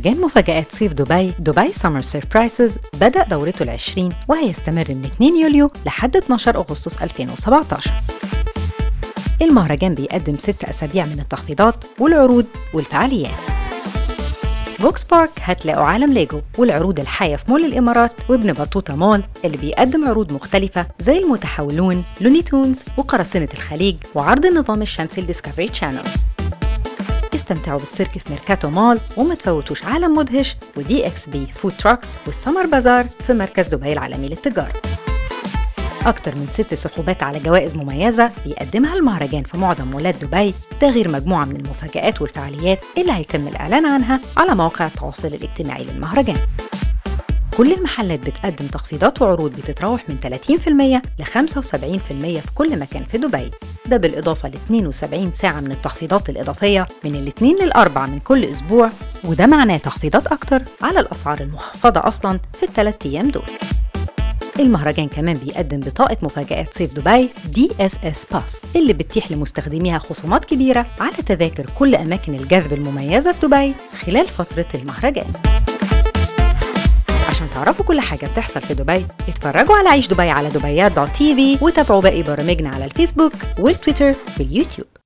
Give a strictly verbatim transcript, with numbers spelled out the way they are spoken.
مهرجان مفاجآت صيف دبي دبي سمر سيربرايزز بدأ دورته العشرين وهيستمر من اثنين يوليو لحد اتناشر أغسطس ألفين وسبعة عشر. المهرجان بيقدم ست أسابيع من التخفيضات والعروض والفعاليات. فوكس بارك هتلاقوا عالم ليجو والعروض الحية في مول الإمارات وابن بطوطة مول اللي بيقدم عروض مختلفة زي المتحولون، لوني تونز وقراصنة الخليج وعرض النظام الشمسي لديسكفري تشانل. استمتعوا بالسيرك في ميركاتو مول وما تفوتوش عالم مدهش ودي اكس بي فود تراكس والسمر بازار في مركز دبي العالمي للتجارة. أكتر من ست سحوبات على جوائز مميزة بيقدمها المهرجان في معظم مولات دبي، ده غير مجموعة من المفاجآت والفعاليات اللي هيتم الإعلان عنها على مواقع التواصل الاجتماعي للمهرجان. كل المحلات بتقدم تخفيضات وعروض بتتراوح من ثلاثين بالمئة ل خمسة وسبعين بالمئة في كل مكان في دبي، ده بالإضافة ل اثنين وسبعين ساعة من التخفيضات الإضافية من الاثنين للأربع من كل أسبوع، وده معناه تخفيضات أكتر على الأسعار المخفضة أصلاً في الثلاث أيام دول. المهرجان كمان بيقدم بطاقة مفاجآت صيف دبي دي اس اس باس اللي بتتيح لمستخدميها خصومات كبيرة على تذاكر كل أماكن الجذب المميزة في دبي خلال فترة المهرجان. عشان تعرفوا كل حاجة بتحصل في دبي اتفرجوا على عيش دبي على دبيات دوت تي في وتابعوا باقي برامجنا على الفيسبوك والتويتر واليوتيوب.